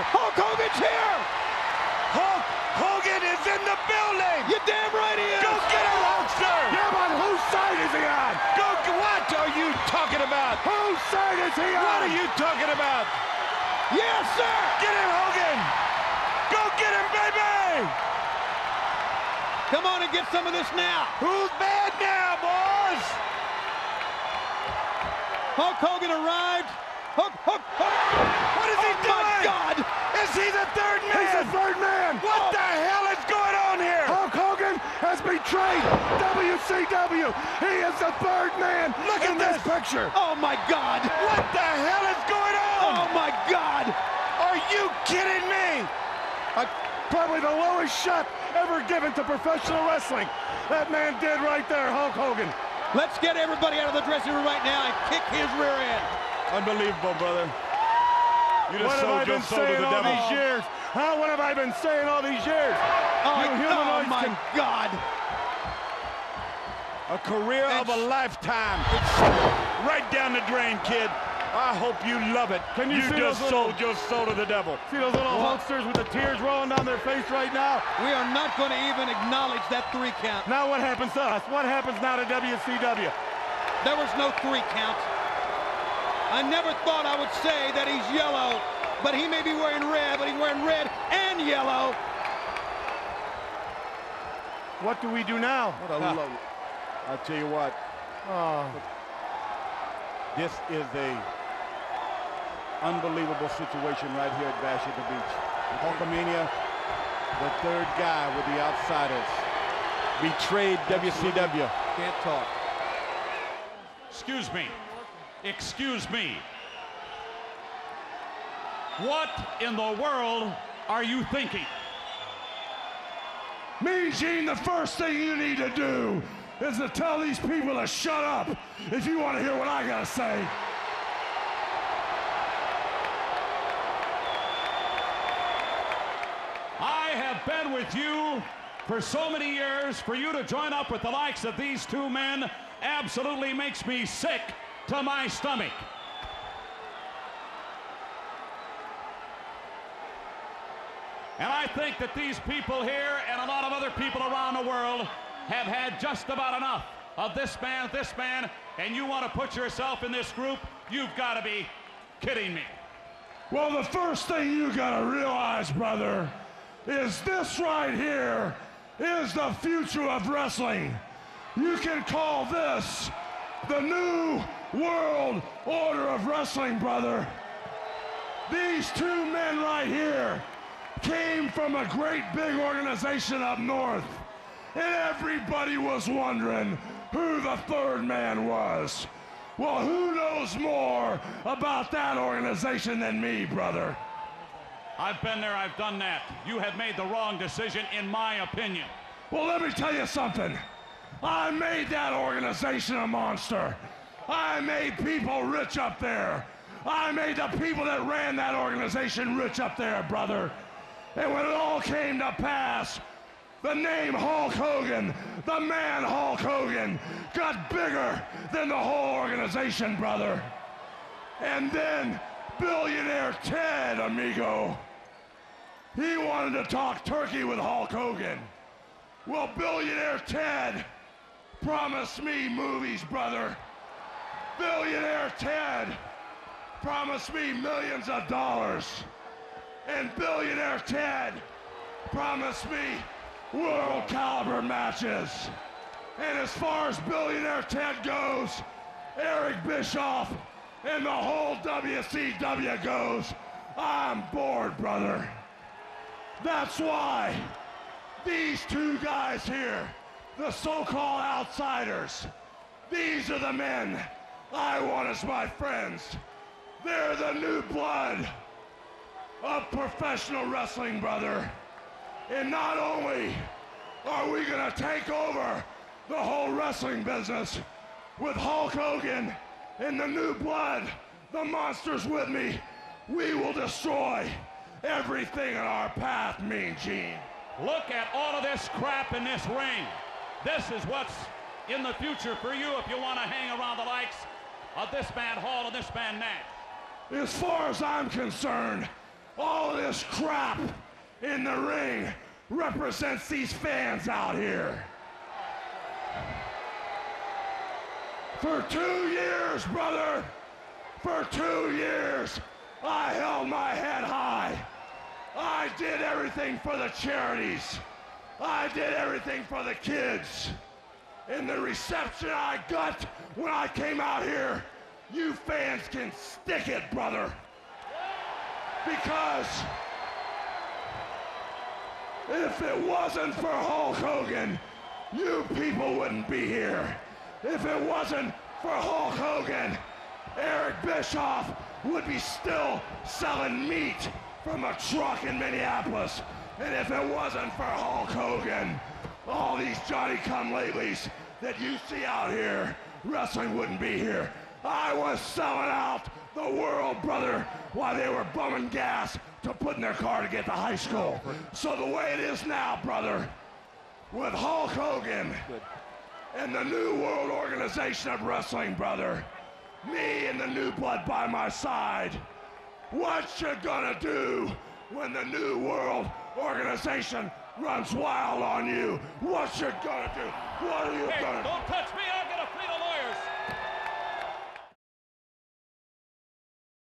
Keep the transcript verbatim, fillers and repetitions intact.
Hulk Hogan's here! Hulk Hogan is in the building! You damn right he is! Go get him, Hulkster! Yeah, but whose side is he on? Go, what are you talking about? Whose side is he on? What are you talking about? Yes, sir! Get him, Hogan! Go get him, baby! Come on and get some of this now! Who's bad now, boys? Hulk Hogan arrived. Hulk, Hulk, Hulk. What is he oh doing? My God! Is he the third man? He's the third man! What the hell is going on here? Hulk Hogan has betrayed W C W! He is the third man Look in at this this. picture! Oh my God! What the hell is going on? Oh my God! Are you kidding me? Uh, probably the lowest shot ever given to professional wrestling. That man did right there, Hulk Hogan. Let's get everybody out of the dressing room right now and kick his rear end. Unbelievable, brother. You just What have I sold your been soul to saying the all devil. these years? Huh? What have I been saying all these years? Oh, You oh humanoids my can... God! A career of a lifetime. It's right down the drain, kid. I hope you love it. Can you see just those little- sold your soul to the devil. See those little Hulksters with the tears rolling down their face right now? We are not going to even acknowledge that three count. Now what happens to us? What happens now to W C W? There was no three count. I never thought I would say that he's yellow, but he may be wearing red, but he's wearing red and yellow. What do we do now? What a low. I'll tell you what, Oh. this is a unbelievable situation right here at Bash at the Beach. Hulkamania, the third guy with the outsiders, betrayed W C W. Can't talk. Excuse me. Excuse me. What in the world are you thinking? Mean Gene, the first thing you need to do is to tell these people to shut up if you want to hear what I gotta say. I have been with you for so many years. For you to join up with the likes of these two men absolutely makes me sick to my stomach. And I think that these people here and a lot of other people around the world have had just about enough of this man, this man, and you want to put yourself in this group? You've got to be kidding me. Well, the first thing you gotta realize, brother, is this right here is the future of wrestling. You can call this the new world order of wrestling, brother. These two men right here came from a great big organization up north, and everybody was wondering who the third man was. Well, who knows more about that organization than me, brother? I've been there, I've done that. You have made the wrong decision, in my opinion. Well, let me tell you something. I made that organization a monster. I made people rich up there. I made the people that ran that organization rich up there, brother. And when it all came to pass, the name Hulk Hogan, the man Hulk Hogan, got bigger than the whole organization, brother. And then billionaire Ted, amigo, he wanted to talk turkey with Hulk Hogan. Well, billionaire Ted promised me movies, brother. Billionaire Ted promised me millions of dollars. And billionaire Ted promised me world caliber matches. And as far as billionaire Ted goes, Eric Bischoff and the whole W C W goes, I'm bored, brother. That's why these two guys here, the so-called outsiders, these are the men I want as my friends. They're the new blood of professional wrestling, brother. And not only are we gonna take over the whole wrestling business with Hulk Hogan and the new blood, the monsters with me, we will destroy everything in our path, Mean Gene. Look at all of this crap in this ring. This is what's in the future for you if you want to hang around the likes of this man Hall and this man Nash. As far as I'm concerned, all of this crap in the ring represents these fans out here. For two years, brother, for two years, I held my head high. I did everything for the charities. I did everything for the kids. And the reception I got when I came out here, you fans can stick it, brother. Because if it wasn't for Hulk Hogan, you people wouldn't be here. If it wasn't for Hulk Hogan, Eric Bischoff would be still selling meat from a truck in Minneapolis. And if it wasn't for Hulk Hogan, all these Johnny-come-latelys that you see out here, wrestling wouldn't be here. I was selling out the world, brother, while they were bumming gas to put in their car to get to high school. So the way it is now, brother, with Hulk Hogan and the New World Organization of Wrestling, brother, me and the New Blood by my side, what you gonna do when the New World Organization runs wild on you? What you gonna do? What are you Hey, gonna do? don't touch me!